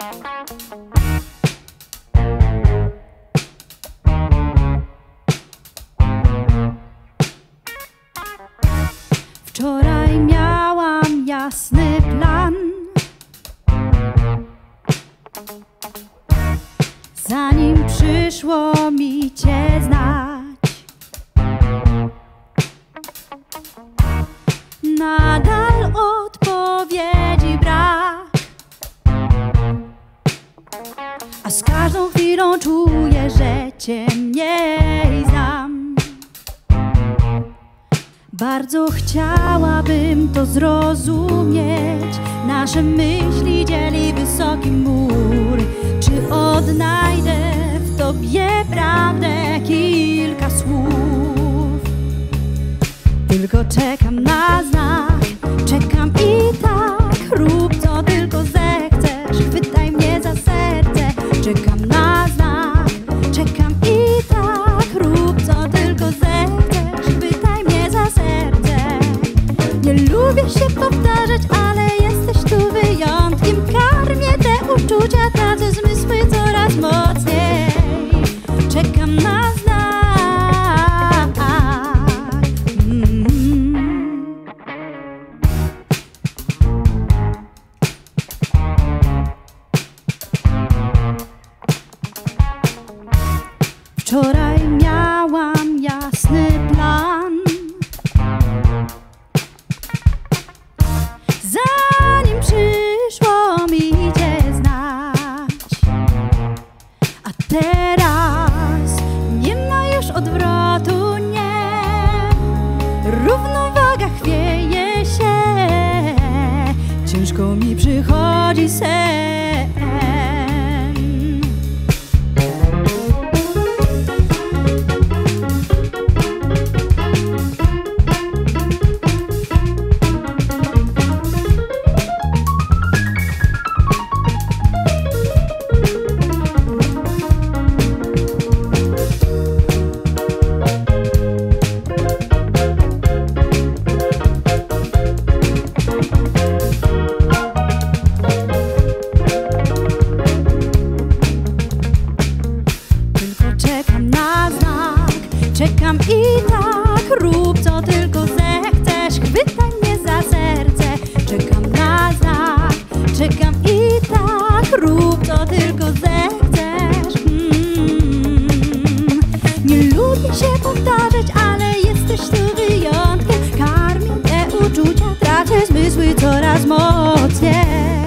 Wczoraj miałam jasny plan, zanim przyszło mi Cię znać. Nadal odpowiedzi brak, a z każdą chwilą czuję, że Cię mniej znam. Bardzo chciałabym to zrozumieć. Nasze myśli dzieli wysoki mur. Czy odnajdę w Tobie prawdę kilka słów? Tylko czekam na znak, czekam i tak. Rób co tylko zechcesz, chwytaj mnie za serce. Czekam na znak, czekam i tak. Rób co tylko zechcesz, chwytaj mnie za serce. Nie lubię się powtarzać, ale jesteś tu wyjątkiem. Karmię te uczucia, tracę zmysły coraz mocniej. Czekam na znak. Wczoraj miałam jasny plan, zanim przyszło mi Cię znać. A teraz nie ma już odwrotu, nie. Równowaga chwieje się, ciężko mi przychodzi sen. Czekam i tak, rób co tylko zechcesz, chwytaj mnie za serce. Czekam na znak, czekam i tak, rób co tylko zechcesz. Nie lubię się powtarzać, ale jesteś tu wyjątkiem. Karmię te uczucia, tracę zmysły coraz mocniej.